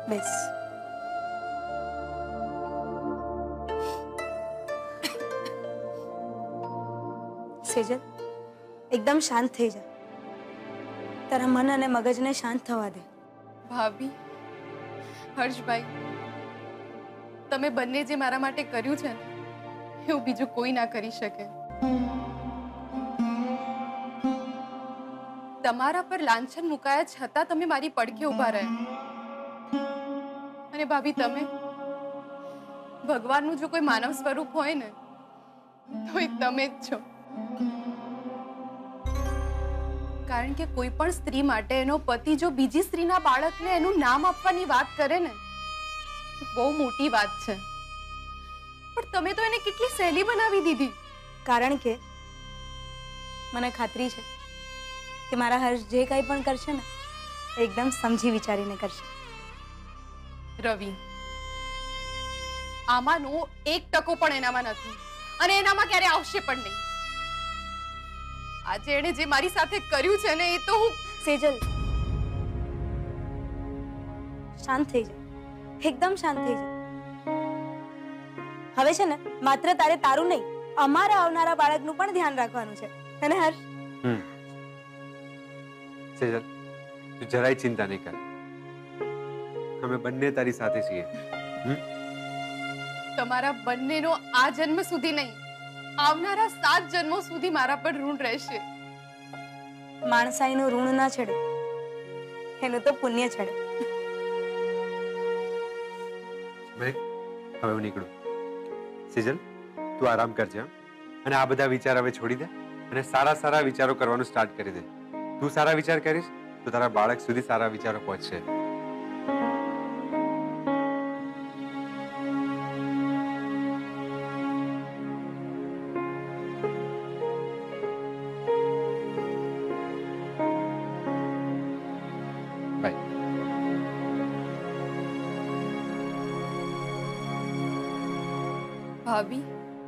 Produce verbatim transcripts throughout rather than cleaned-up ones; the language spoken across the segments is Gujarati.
બેસ. સેજલ, એકદમ શાંત થઈ જા. તારા મન અને મગજને શાંત થવા દે. ભાભી, હર્ષભાઈ, તમે બંને જે મારા માટે કર્યું છે ને એવું બીજું કોઈ ના કરી શકે. તમારા પર લાંછન મુકાયા છતાં તમે મારી પડખે ઊભા રહ્યા. અને ભાભી, તમે ભગવાનનું જો કોઈ માનવ સ્વરૂપ હોય ને તો એ તમે જ છો. કારણ કે કોઈ પણ સ્ત્રી માટે એનો પતિ જો બીજી સ્ત્રીના બાળકને એનું નામ આપવાની વાત કરે ને બહુ મોટી વાત છે. પણ તમે તો એને કેટલી સહેલી બનાવી દીધી. કારણ કે મને ખાતરી છે કે મારા હર્ષ જે કંઈ પણ કરશે ને એકદમ સમજી વિચારીને કરશે. રવિ, આમાંનો એક ટકો પણ એનામાં નથી અને એનામાં ક્યારે આવશે પણ નહીં. આજે એણે જે મારી સાથે કર્યું છે ને એ તો હું... સેજલ, શાંત થઈ જા. એકદમ શાંત થઈ જા. હવે છે ને માત્ર તારે તારું નહીં અમારા આવનારા બાળકનું પણ ધ્યાન રાખવાનું છે. અને હર્ષ, હમ સેજલ, તું જરાય ચિંતા નહીં કર. અમે બંને તારી સાથે છીએ. તમારા બંનેનો આ જન્મ સુધી નહીં, આવનારા સાત જન્મો સુધી મારા પર ઋણ રહેશે. માણસાઈનું ઋણ ના છેડે, એનું તો પુણ્ય છેડે. મેં હવે હું નીકળું. સેજલ, તું આરામ કરજે અને આ બધા વિચાર હવે છોડી દે અને સારા સારા વિચારો કરવાનું સ્ટાર્ટ કરી દે. તું સારા વિચાર કરીશ તો તારા બાળક સુધી સારા વિચારો પહોંચશે. ભાભી,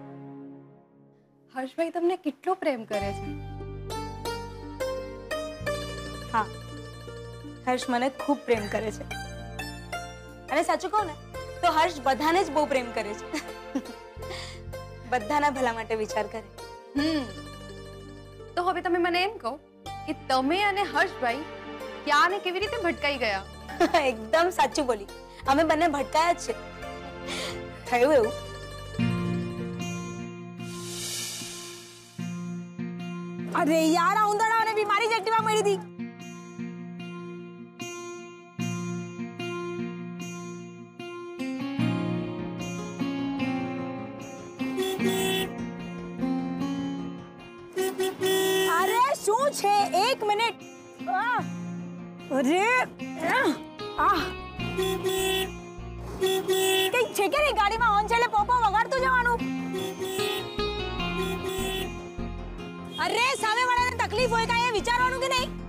હર્ષભાઈ તમને કેટલો પ્રેમ કરે છે. હા, હર્ષ મને ખૂબ પ્રેમ કરે છે. અને સાચું કહું ને તો હર્ષ બધાને જ બહુ પ્રેમ કરે છે. બધાના ભલા માટે વિચાર કરે. હમ તો હવે તમે મને એમ કહો કે તમે અને હર્ષભાઈ ક્યાં ને કેવી રીતે ભટકાઈ ગયા? એકદમ સાચું બોલી. અમે બંને ભટકાયા જ છે. થયું એવું, અરે યાર, આ ઉંદરડા અને બીમારી જ એક્ટિવા મળી હતી. અરે શું છે? એક મિનિટ. અરે આ કઈ છે કે નહીં? ગાડીમાં હોર્ન છે એટલે પોપો વગાડતું જવાનું. અરે સામે વાળાને તકલીફ હોય કાંઈ વિચારવાનું કે નહીં?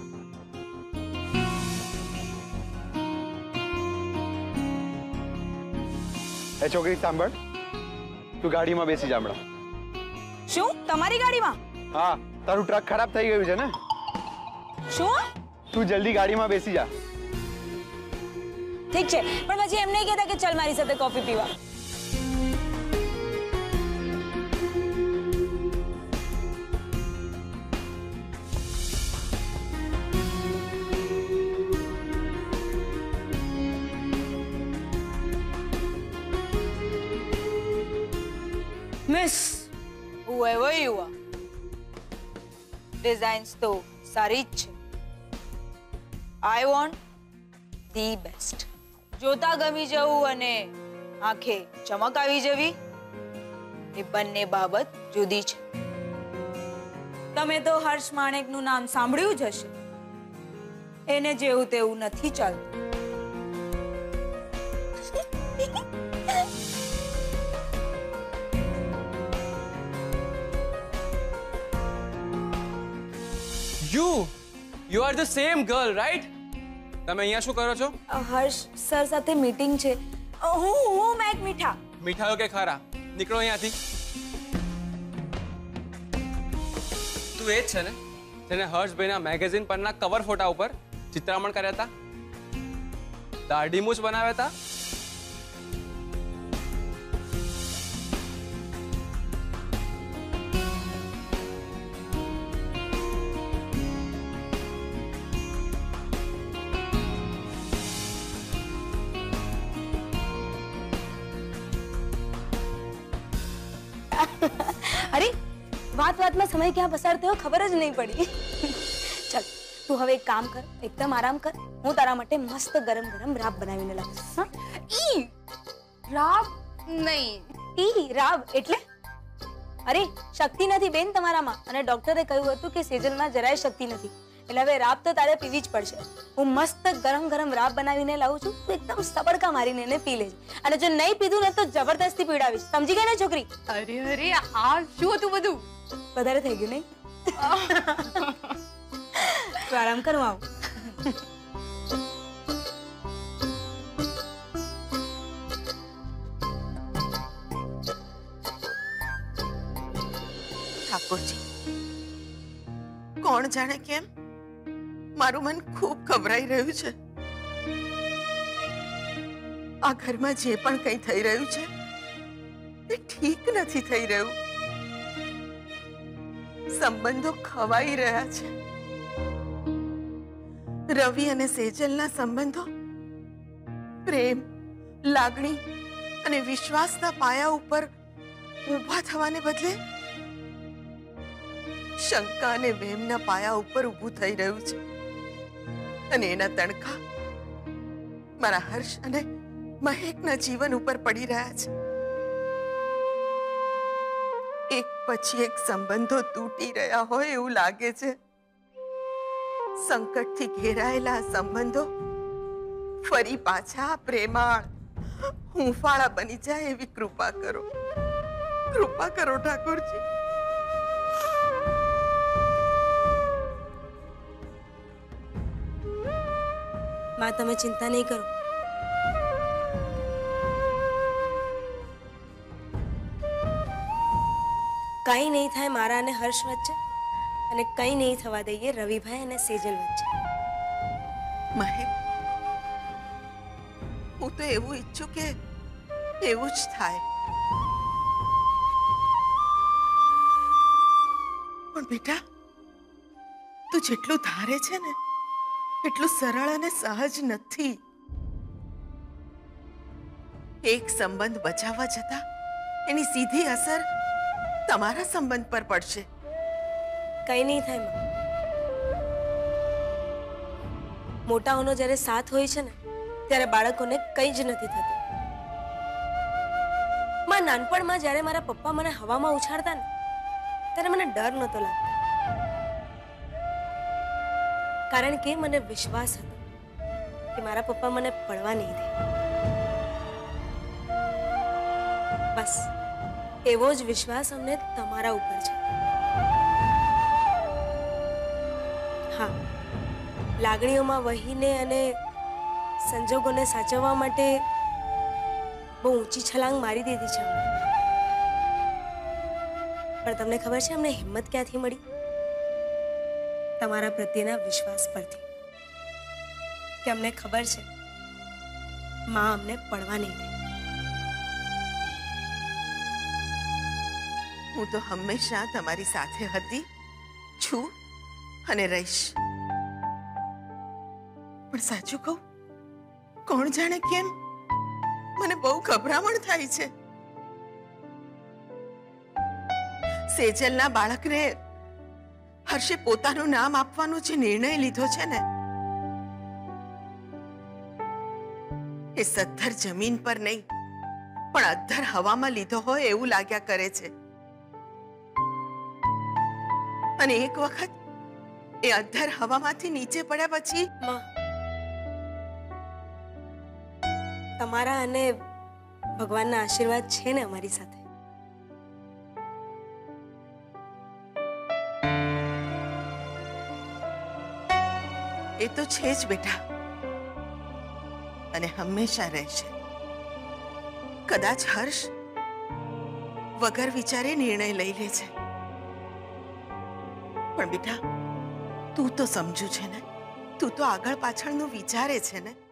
એ છોકરી સાંભળ, તું ગાડીમાં બેસી જા હમણાં. શું તમારી ગાડીમાં? હા, તારું ટ્રક ખરાબ થઈ ગયું છે ને. શું? તું જલ્દી ગાડીમાં બેસી જા. ઠીક છે, પણ પછી એમ નહીં કહેતા કે ચલ મારી સાથે કોફી પીવા. Miss, whoever you are, designs તો સારી જ છે. I want the best. જોતા ગમી જવું અને આંખે ચમક આવી જવી એ બંને બાબત જુદી છે. તમે તો હર્ષ માણેકનું નામ સાંભળ્યું જ હશે. એને જેવું તેવું નથી ચાલતું. You, you are the same girl, right? તમે અહીંયા શું કરો છો? હર્ષ સર સાથે મીટિંગ છે. હું હું મેક મીઠા. મીઠાયો કે ખારા? નીકળો અહીંયાથી. તું એ જ છે ને જેને હર્ષભાઈના મેગેઝિન પરના કવર ફોટા ઉપર ચિત્રામણ કર્યા હતા? દાઢી મૂછ બનાવ્યા હતા? અરે વાત વાતમાં સમય ક્યાં પસાર થયો ખબર જ નહીં પડી. ચાલ તું હવે એક કામ કર, એકદમ આરામ કર. હું તારા માટે મસ્ત ગરમ ગરમ રાબ બનાવીને લાવું. હા? ઈ રાબ નહીં. ઈ રાબ એટલે? અરે શક્તિ નથી બેન તમારામાં, અને ડોક્ટરે કહ્યું હતું કે સેજલમાં જરાય શક્તિ નથી, એટલે હવે રાબ તો તારે પીવી જ પડશે. હું મસ્ત ગરમ ગરમ રાબ બનાવીને લાવું છું, તું એકદમ સબડકા મારીને એને પી લેજે. અને જો નહીં પીધું ને તો જબરદસ્તી પીવડાવીશ, સમજી ગઈ ને છોકરી? અરે અરે આ શું હતું બધું? વધારે થઈ ગયું નહીં? તું આરામ કર, હું આવું. ઠાકોરજી, કોણ જાણે કેમ મારું મન ખૂબ ગભરાઈ રહ્યું છે. આ ઘરમાં જે પણ કંઈ થઈ રહ્યું છે એ ઠીક નથી થઈ રહ્યું. સંબંધો ખવાઈ રહ્યા છે. રવિ અને સેજલના સંબંધો પ્રેમ, લાગણી અને વિશ્વાસના પાયા ઉપર ઊભા થવાને બદલે શંકા અને વહેમના પાયા ઉપર ઊભું થઈ રહ્યું છે. અને એના તણખા મારા હર્ષ અને મહેકના જીવન ઉપર પડી રહ્યા છે. એક પછી એક સંબંધો તૂટી રહ્યા હોય એવું લાગે છે. સંકટથી ઘેરાયેલા સંબંધો ફરી પાછા પ્રેમાળ, હૂંફાળા બની જાય એવી કૃપા કરો. કૃપા કરો ઠાકોરજી. માં તમે ચિંતા નહીં કરો. કઈ નહીં થાય મારા અને હર્ષ વચ્ચે, અને કઈ નહીં થવા દઈએ રવિભાઈ અને સેજલ વચ્ચે. મહેક, હું તો એવું ઈચ્છું કે એવું જ થાય. પણ બેટા, તું જેટલું ધારે છે ને એટલું સરળ અને સહજ નથી. એક સંબંધ બચાવવા જતા એની સીધી અસર તમારા સંબંધ પર પડશે. કઈ નહીં થાય માં. મોટાઓનો જ્યારે સાથ હોય છે ને ત્યારે બાળકોને કઈ જ નથી થતું. માં નાનપણમાં જ્યારે મારા પપ્પા મને હવામાં ઉછાળતા ને ત્યારે મને ડર નહોતો લાગતો, કારણ કે મને વિશ્વાસ હતો કે મારા પપ્પા મને પડવા નહીં દે. બસ એવો જ વિશ્વાસ અમને તમારા ઉપર છે. હા, લાગણીઓમાં વહીને અને સંજોગોને સાચવવા માટે બહુ ઊંચી છલાંગ મારી દીધી છે અમને. પણ તમને ખબર છે અમને હિંમત ક્યાંથી મળી? તમારા પ્રત્યેના વિશ્વાસ પરથી, કે અમને ખબર છે માં અમને પડવા નહીં દે. હું તો હંમેશા તમારી સાથે હતી, છું અને રહીશ. પણ સાચું કહું, કોણ જાણે કેમ મને બહુ ગભરામણ થાય છે. સેજલના બાળકને હર્ષે પોતાનું નામ આપવાનો જે નિર્ણય લીધો છે ને, એ સદ્ધર જમીન પર નહીં પણ અદ્ધર હવામાં લીધો હોય એવું લાગ્યા કરે છે. અને એક વખત એ અદ્ધર હવામાંથી નીચે પડ્યા પછી માં, તમારા અને ભગવાનના આશીર્વાદ છે ને અમારી સાથે. એ તો છે જ બેટા, અને હંમેશા રહેશે. કદાચ હર્ષ વગર વિચારે નિર્ણય લઈ લે છે, પણ બેટા તું તો સમજુ છે ને, તું તો આગળ પાછળનું વિચારે છે ને.